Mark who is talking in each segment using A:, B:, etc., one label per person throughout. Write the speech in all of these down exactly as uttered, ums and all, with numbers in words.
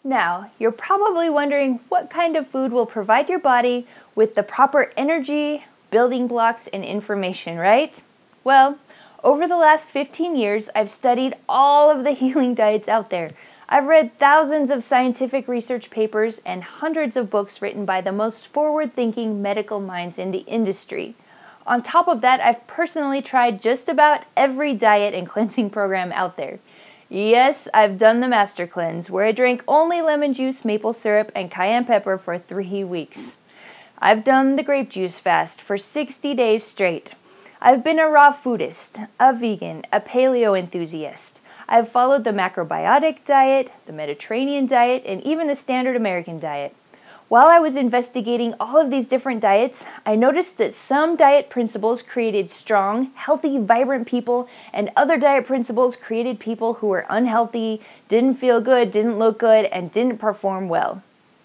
A: Now, you're probably wondering what kind of food will provide your body with the proper energy, building blocks, and information, right? Well, over the last fifteen years, I've studied all of the healing diets out there. I've read thousands of scientific research papers and hundreds of books written by the most forward-thinking medical minds in the industry. On top of that, I've personally tried just about every diet and cleansing program out there. Yes, I've done the Master Cleanse, where I drank only lemon juice, maple syrup, and cayenne pepper for three weeks. I've done the grape juice fast for sixty days straight. I've been a raw foodist, a vegan, a paleo enthusiast. I've followed the macrobiotic diet, the Mediterranean diet, and even the standard American diet. While I was investigating all of these different diets, I noticed that some diet principles created strong, healthy, vibrant people, and other diet principles created people who were unhealthy, didn't feel good, didn't look good, and didn't perform well.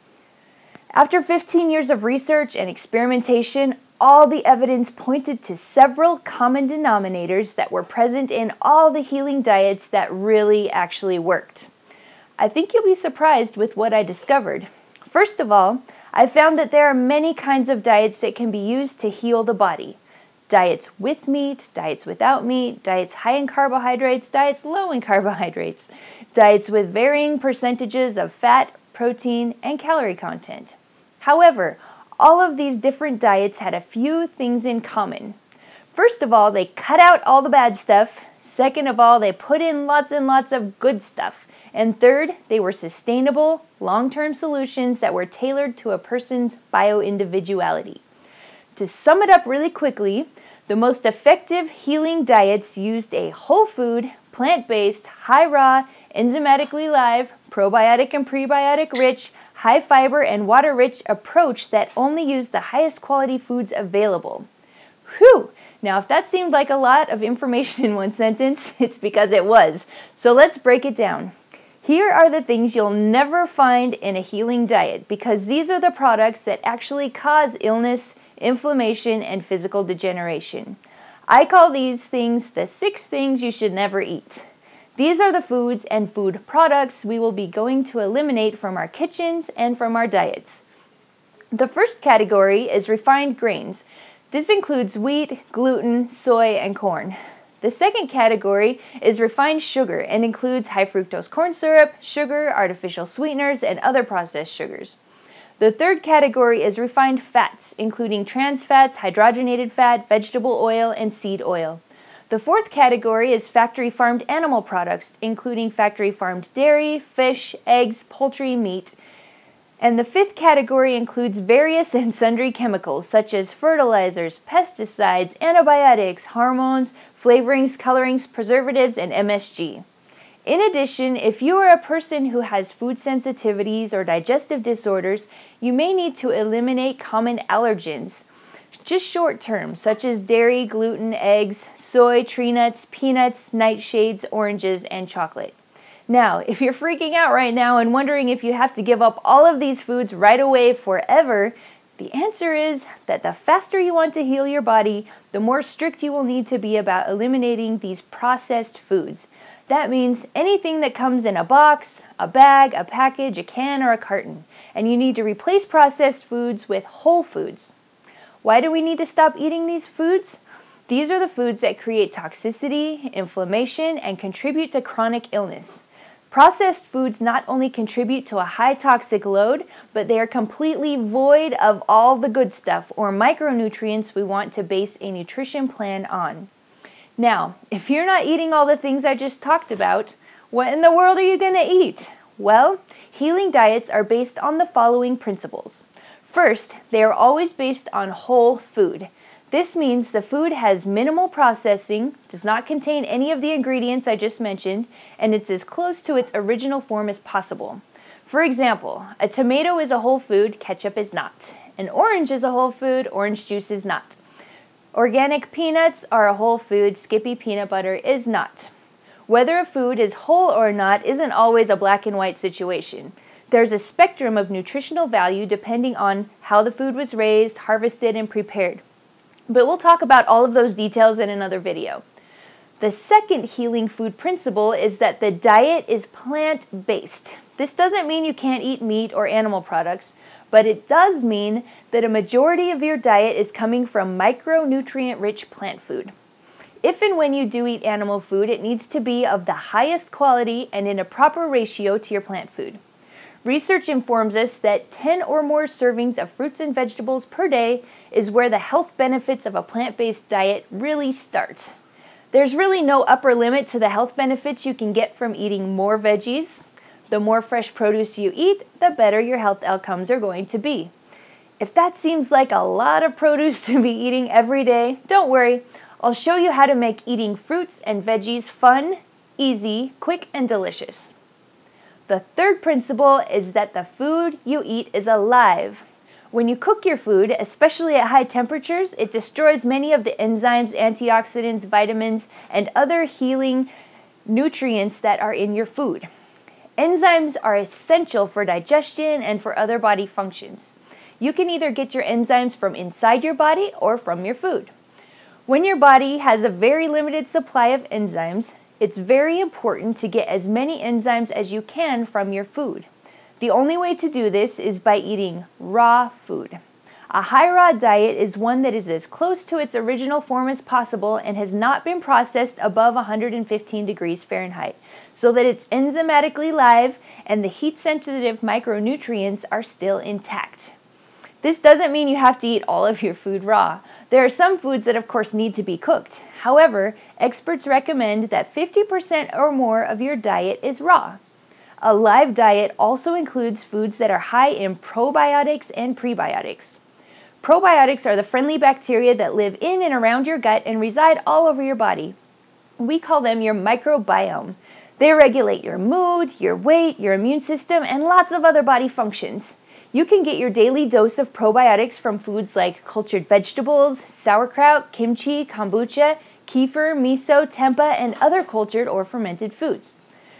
A: After fifteen years of research and experimentation, all the evidence pointed to several common denominators that were present in all the healing diets that really actually worked. I think you'll be surprised with what I discovered. First of all, I found that there are many kinds of diets that can be used to heal the body. Diets with meat, diets without meat, diets high in carbohydrates, diets low in carbohydrates, diets with varying percentages of fat, protein, and calorie content. However, all of these different diets had a few things in common. First of all, they cut out all the bad stuff. Second of all, they put in lots and lots of good stuff. And third, they were sustainable, long-term solutions that were tailored to a person's bio-individuality. To sum it up really quickly, the most effective healing diets used a whole food, plant-based, high-raw, enzymatically live, probiotic and prebiotic rich, high fiber and water rich approach that only used the highest quality foods available. Whew! Now if that seemed like a lot of information in one sentence, it's because it was. So let's break it down. Here are the things you'll never find in a healing diet, because these are the products that actually cause illness, inflammation, and physical degeneration. I call these things the six things you should never eat. These are the foods and food products we will be going to eliminate from our kitchens and from our diets. The first category is refined grains. This includes wheat, gluten, soy, and corn. The second category is refined sugar and includes high fructose corn syrup, sugar, artificial sweeteners, and other processed sugars. The third category is refined fats, including trans fats, hydrogenated fat, vegetable oil, and seed oil. The fourth category is factory farmed animal products, including factory farmed dairy, fish, eggs, poultry, meat. And the fifth category includes various and sundry chemicals such as fertilizers, pesticides, antibiotics, hormones, flavorings, colorings, preservatives, and M S G. In addition, if you are a person who has food sensitivities or digestive disorders, you may need to eliminate common allergens, just short term, such as dairy, gluten, eggs, soy, tree nuts, peanuts, nightshades, oranges, and chocolate. Now, if you're freaking out right now and wondering if you have to give up all of these foods right away forever, the answer is that the faster you want to heal your body, the more strict you will need to be about eliminating these processed foods. That means anything that comes in a box, a bag, a package, a can, or a carton. And you need to replace processed foods with whole foods. Why do we need to stop eating these foods? These are the foods that create toxicity, inflammation, and contribute to chronic illness. Processed foods not only contribute to a high toxic load, but they are completely void of all the good stuff or micronutrients we want to base a nutrition plan on. Now, if you're not eating all the things I just talked about, what in the world are you going to eat? Well, healing diets are based on the following principles. First, they are always based on whole food. This means the food has minimal processing, does not contain any of the ingredients I just mentioned, and it's as close to its original form as possible. For example, a tomato is a whole food, ketchup is not. An orange is a whole food, orange juice is not. Organic peanuts are a whole food, Skippy peanut butter is not. Whether a food is whole or not isn't always a black and white situation. There's a spectrum of nutritional value depending on how the food was raised, harvested, and prepared. But we'll talk about all of those details in another video. The second healing food principle is that the diet is plant-based. This doesn't mean you can't eat meat or animal products, but it does mean that a majority of your diet is coming from micronutrient-rich plant food. If and when you do eat animal food, it needs to be of the highest quality and in a proper ratio to your plant food. Research informs us that ten or more servings of fruits and vegetables per day is where the health benefits of a plant-based diet really start. There's really no upper limit to the health benefits you can get from eating more veggies. The more fresh produce you eat, the better your health outcomes are going to be. If that seems like a lot of produce to be eating every day, don't worry. I'll show you how to make eating fruits and veggies fun, easy, quick, and delicious. The third principle is that the food you eat is alive. When you cook your food, especially at high temperatures, it destroys many of the enzymes, antioxidants, vitamins, and other healing nutrients that are in your food. Enzymes are essential for digestion and for other body functions. You can either get your enzymes from inside your body or from your food. When your body has a very limited supply of enzymes, it's very important to get as many enzymes as you can from your food. The only way to do this is by eating raw food. A high raw diet is one that is as close to its original form as possible and has not been processed above one hundred fifteen degrees Fahrenheit, so that it's enzymatically live and the heat-sensitive micronutrients are still intact. This doesn't mean you have to eat all of your food raw. There are some foods that of course need to be cooked. However, experts recommend that fifty percent or more of your diet is raw. A live diet also includes foods that are high in probiotics and prebiotics. Probiotics are the friendly bacteria that live in and around your gut and reside all over your body. We call them your microbiome. They regulate your mood, your weight, your immune system, and lots of other body functions. You can get your daily dose of probiotics from foods like cultured vegetables, sauerkraut, kimchi, kombucha, kefir, miso, tempeh, and other cultured or fermented foods.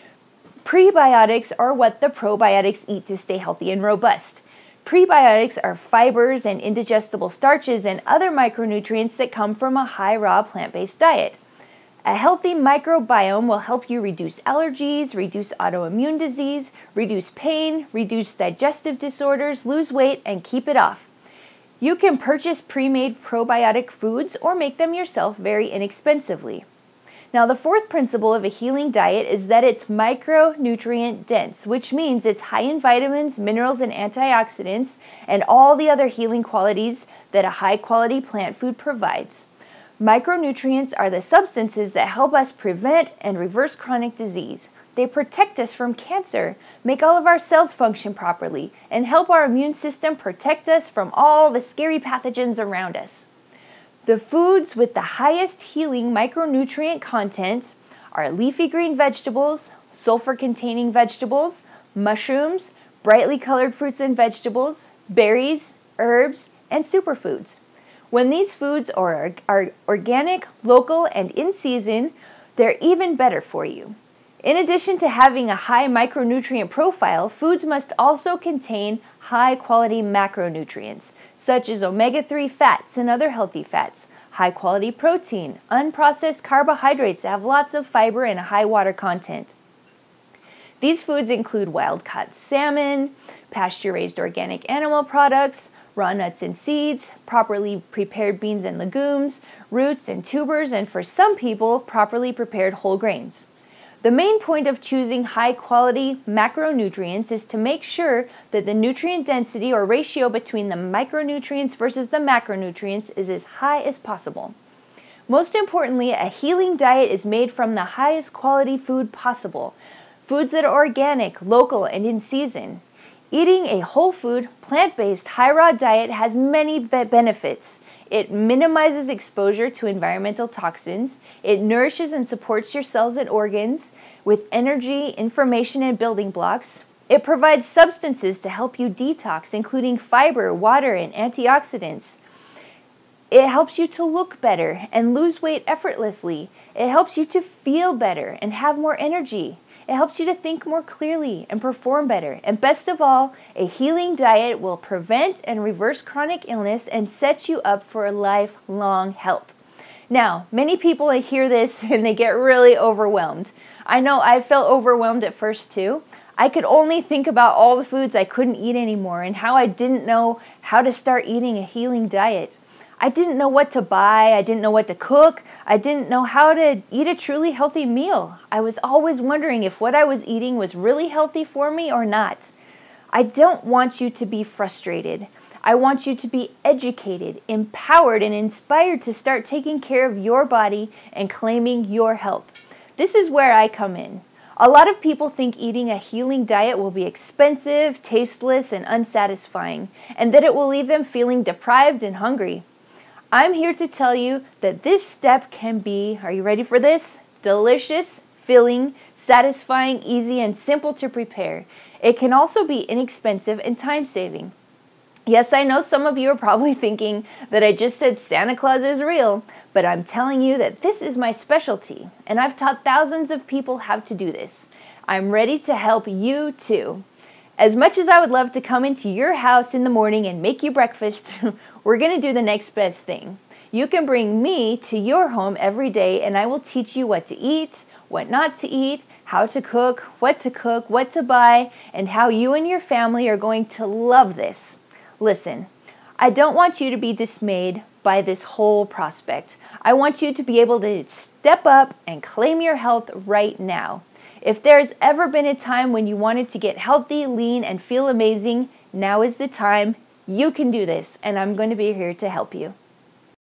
A: Prebiotics are what the probiotics eat to stay healthy and robust. Prebiotics are fibers and indigestible starches and other micronutrients that come from a high raw plant-based diet. A healthy microbiome will help you reduce allergies, reduce autoimmune disease, reduce pain, reduce digestive disorders, lose weight, and keep it off. You can purchase pre-made probiotic foods or make them yourself very inexpensively. Now, the fourth principle of a healing diet is that it's micronutrient dense, which means it's high in vitamins, minerals, and antioxidants, and all the other healing qualities that a high-quality plant food provides. Micronutrients are the substances that help us prevent and reverse chronic disease. They protect us from cancer, make all of our cells function properly, and help our immune system protect us from all the scary pathogens around us. The foods with the highest healing micronutrient content are leafy green vegetables, sulfur-containing vegetables, mushrooms, brightly colored fruits and vegetables, berries, herbs, and superfoods. When these foods are, are organic, local, and in season, they're even better for you. In addition to having a high micronutrient profile, foods must also contain high-quality macronutrients, such as omega three fats and other healthy fats, high-quality protein, unprocessed carbohydrates that have lots of fiber and a high water content. These foods include wild-caught salmon, pasture-raised organic animal products, raw nuts and seeds, properly prepared beans and legumes, roots and tubers, and for some people, properly prepared whole grains. The main point of choosing high-quality macronutrients is to make sure that the nutrient density or ratio between the micronutrients versus the macronutrients is as high as possible. Most importantly, a healing diet is made from the highest quality food possible, foods that are organic, local, and in season. Eating a whole food, plant-based, high-raw diet has many benefits. It minimizes exposure to environmental toxins. It nourishes and supports your cells and organs with energy, information, and building blocks. It provides substances to help you detox, including fiber, water, and antioxidants. It helps you to look better and lose weight effortlessly. It helps you to feel better and have more energy. It helps you to think more clearly and perform better. And best of all, a healing diet will prevent and reverse chronic illness and set you up for lifelong health. Now, many people hear this and they get really overwhelmed. I know I felt overwhelmed at first too. I could only think about all the foods I couldn't eat anymore and how I didn't know how to start eating a healing diet. I didn't know what to buy, I didn't know what to cook, I didn't know how to eat a truly healthy meal. I was always wondering if what I was eating was really healthy for me or not. I don't want you to be frustrated. I want you to be educated, empowered, and inspired to start taking care of your body and claiming your health. This is where I come in. A lot of people think eating a healing diet will be expensive, tasteless, and unsatisfying, and that it will leave them feeling deprived and hungry. I'm here to tell you that this step can be, are you ready for this? Delicious, filling, satisfying, easy, and simple to prepare. It can also be inexpensive and time-saving. Yes, I know some of you are probably thinking that I just said Santa Claus is real, but I'm telling you that this is my specialty, and I've taught thousands of people how to do this. I'm ready to help you too. As much as I would love to come into your house in the morning and make you breakfast, we're going to do the next best thing. You can bring me to your home every day, and I will teach you what to eat, what not to eat, how to cook, what to cook, what to buy, and how you and your family are going to love this. Listen, I don't want you to be dismayed by this whole prospect. I want you to be able to step up and claim your health right now. If there's ever been a time when you wanted to get healthy, lean, and feel amazing, now is the time. You can do this, and I'm going to be here to help you.